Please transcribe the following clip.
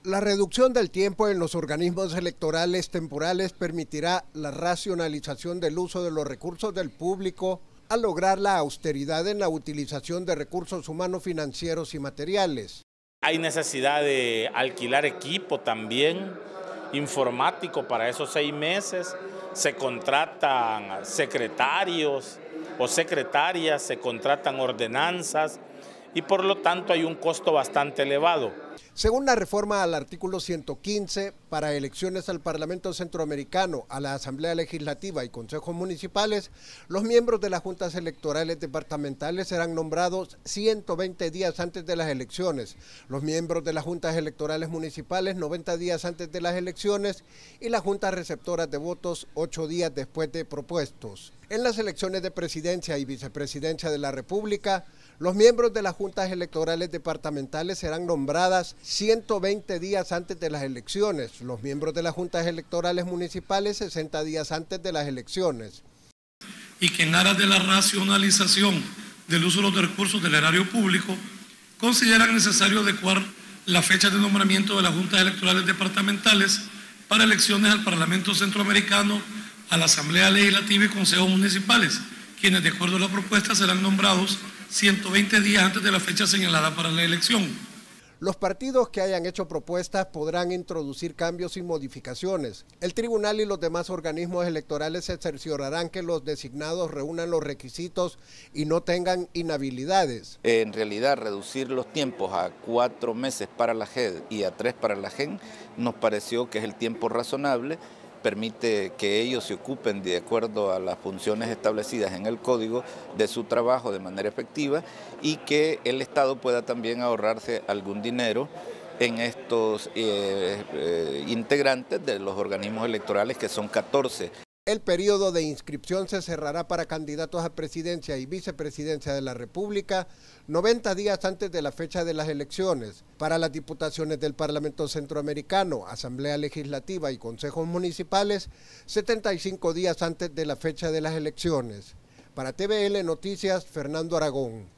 La reducción del tiempo en los organismos electorales temporales permitirá la racionalización del uso de los recursos del público al lograr la austeridad en la utilización de recursos humanos, financieros y materiales. Hay necesidad de alquilar equipo también informático para esos 6 meses. Se contratan secretarios o secretarias, se contratan ordenanzas y por lo tanto hay un costo bastante elevado. Según la reforma al artículo 115, para elecciones al Parlamento Centroamericano, a la Asamblea Legislativa y consejos municipales, los miembros de las juntas electorales departamentales serán nombrados 120 días antes de las elecciones, los miembros de las juntas electorales municipales 90 días antes de las elecciones y las juntas receptoras de votos 8 días después de propuestos. En las elecciones de presidencia y vicepresidencia de la República, los miembros de las juntas electorales departamentales serán nombradas 120 días antes de las elecciones, los miembros de las juntas electorales municipales 60 días antes de las elecciones. Y que en aras de la racionalización del uso de los recursos del erario público, consideran necesario adecuar la fecha de nombramiento de las juntas electorales departamentales para elecciones al Parlamento Centroamericano, a la Asamblea Legislativa y consejos municipales, quienes de acuerdo a la propuesta serán nombrados 120 días antes de la fecha señalada para la elección. Los partidos que hayan hecho propuestas podrán introducir cambios y modificaciones. El tribunal y los demás organismos electorales se cerciorarán que los designados reúnan los requisitos y no tengan inhabilidades. En realidad, reducir los tiempos a 4 meses para la JED y a 3 para la GEN nos pareció que es el tiempo razonable. Permite que ellos se ocupen de acuerdo a las funciones establecidas en el código de su trabajo de manera efectiva y que el Estado pueda también ahorrarse algún dinero en estos integrantes de los organismos electorales, que son 14. El periodo de inscripción se cerrará para candidatos a presidencia y vicepresidencia de la República 90 días antes de la fecha de las elecciones. Para las diputaciones del Parlamento Centroamericano, Asamblea Legislativa y consejos municipales, 75 días antes de la fecha de las elecciones. Para TVL Noticias, Fernando Aragón.